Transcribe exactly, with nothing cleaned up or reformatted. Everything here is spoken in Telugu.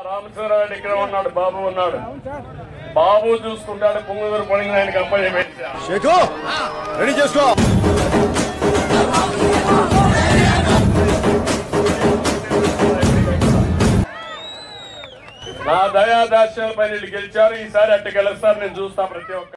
రామచంద్రారెడ్డి ఇక్కడ ఉన్నాడు, బాబు ఉన్నాడు. బాబు చూసుకుంటాడు, పొంగుదూరు పొడిగిన ఆయనకి అప్పయ్య రెడీ చేసుకో. నా దయాదాస్యాలపై వీళ్ళు గెలిచారు. ఈసారి అట్టు గెలుస్తారు, నేను చూస్తా ప్రతి ఒక్క